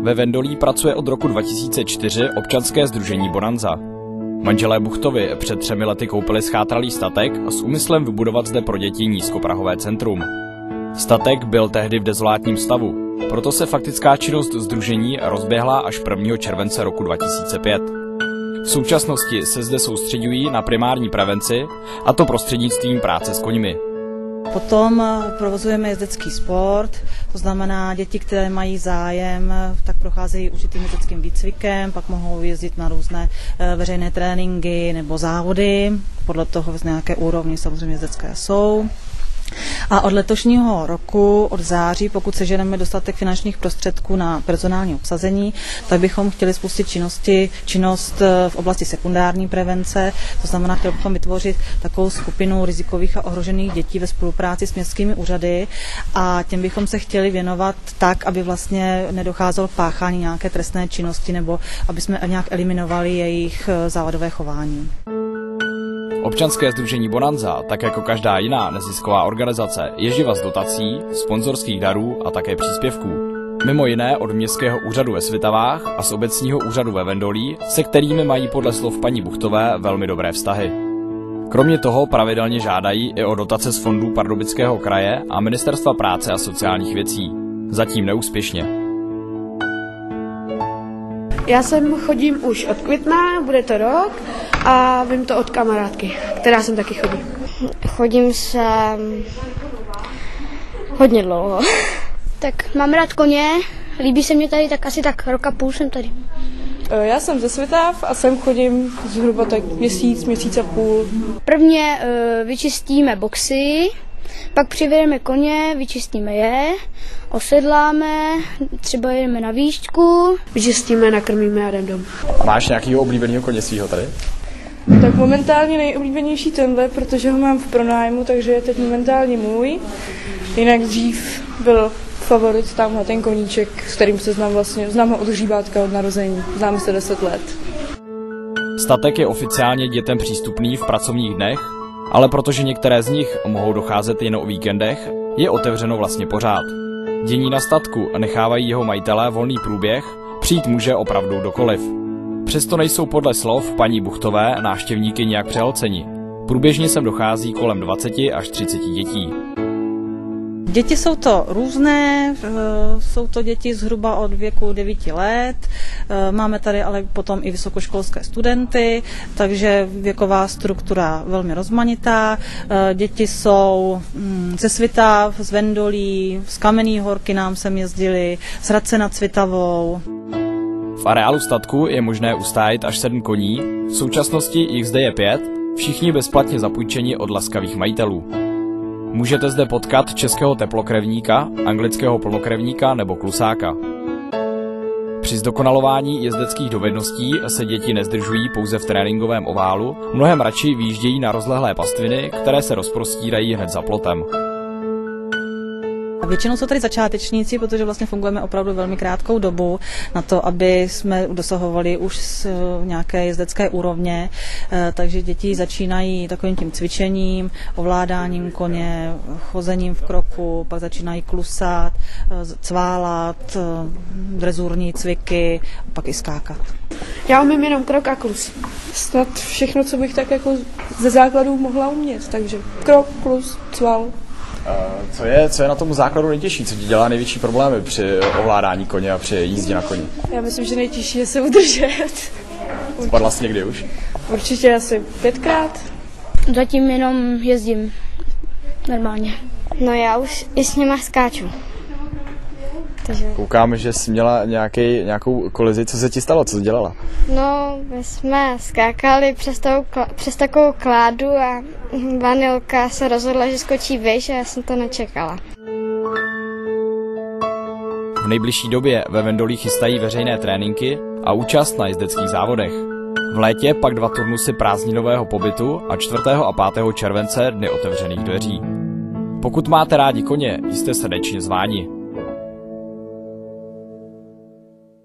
Ve Vendolí pracuje od roku 2004 občanské sdružení Bonanza. Manželé Buchtovi před 3 lety koupili schátralý statek a s úmyslem vybudovat zde pro děti nízkoprahové centrum. Statek byl tehdy v dezolátním stavu, proto se faktická činnost sdružení rozběhla až 1. července roku 2005. V současnosti se zde soustředují na primární prevenci, a to prostřednictvím práce s koňmi. Potom provozujeme jezdecký sport, to znamená děti, které mají zájem, tak procházejí určitým jezdeckým výcvikem, pak mohou jezdit na různé veřejné tréninky nebo závody, podle toho z nějaké úrovni samozřejmě jezdecké jsou. A od letošního roku, od září, pokud seženeme dostatek finančních prostředků na personální obsazení, tak bychom chtěli spustit činnost v oblasti sekundární prevence, to znamená, chtěli bychom vytvořit takovou skupinu rizikových a ohrožených dětí ve spolupráci s městskými úřady a těm bychom se chtěli věnovat tak, aby vlastně nedocházelo k páchání nějaké trestné činnosti nebo aby jsme nějak eliminovali jejich závadové chování. Občanské sdružení Bonanza, tak jako každá jiná nezisková organizace, je živa z dotací, sponzorských darů a také příspěvků. Mimo jiné od Městského úřadu ve Svitavách a z Obecního úřadu ve Vendolí, se kterými mají podle slov paní Buchtové velmi dobré vztahy. Kromě toho pravidelně žádají i o dotace z fondů Pardubického kraje a Ministerstva práce a sociálních věcí. Zatím neúspěšně. Já sem chodím už od května, bude to rok a vím to od kamarádky, která sem taky chodí. Chodím sem hodně dlouho. Tak mám rád koně, líbí se mě tady, tak asi tak rok a půl jsem tady. Já jsem ze Svitav a sem chodím zhruba tak měsíc a půl. Prvně vyčistíme boxy, pak přivedeme koně, vyčistíme je, osedláme, třeba jedeme na výšku. Vyčistíme, nakrmíme a jdeme domů. Máš nějakýho oblíbeného koně svýho tady? Tak momentálně nejoblíbenější tenhle, protože ho mám v pronájmu, takže je teď momentálně můj. Jinak dřív byl favorit tamhle ten koníček, s kterým se znám ho od hříbátka, od narození. Známe se 10 let. Statek je oficiálně dětem přístupný v pracovních dnech, ale protože některé z nich mohou docházet jen o víkendech, je otevřeno vlastně pořád. Dění na statku nechávají jeho majitelé volný průběh, přijít může opravdu kdokoliv. Přesto nejsou podle slov paní Buchtové návštěvníky nějak přehlceni. Průběžně sem dochází kolem 20 až 30 dětí. Děti jsou to různé, jsou to děti zhruba od věku 9 let, máme tady ale potom i vysokoškolské studenty, takže věková struktura velmi rozmanitá. Děti jsou ze Svitav, z Vendolí, z Kamenné Horky nám sem jezdili, z Hradce nad Svitavou. V areálu statku je možné ustájit až 7 koní, v současnosti jich zde je 5, všichni bezplatně zapůjčeni od laskavých majitelů. Můžete zde potkat českého teplokrevníka, anglického plnokrevníka nebo klusáka. Při zdokonalování jezdeckých dovedností se děti nezdržují pouze v tréninkovém oválu, mnohem radši vyjíždějí na rozlehlé pastviny, které se rozprostírají hned za plotem. Většinou jsou tady začátečníci, protože vlastně fungujeme opravdu velmi krátkou dobu na to, aby jsme dosahovali už nějaké jezdecké úrovně, takže děti začínají takovým tím cvičením, ovládáním koně, chozením v kroku, pak začínají klusat, cválat, drezurní cviky, pak i skákat. Já umím jenom krok a klus. Snad všechno, co bych tak jako ze základů mohla umět, takže krok, klus, cval. Co je na tom základu nejtěžší? Co ti dělá největší problémy při ovládání koně a při jízdě na koni? Já myslím, že nejtěžší je se udržet. Spadla jsi někdy už? Určitě asi 5krát. Zatím jenom jezdím normálně. No já už i s nima skáču. Takže... Koukám, že jsi měla nějakou kolizi. Co se ti stalo? Co jsi dělala? No, my jsme skákali přes takovou kládu a Vanilka se rozhodla, že skočí výš a já jsem to nečekala. V nejbližší době ve Vendolí chystají veřejné tréninky a účast na jezdeckých závodech. V létě pak 2 turnusy prázdninového pobytu a 4. a 5. července dny otevřených dveří. Pokud máte rádi koně, jste srdečně zváni.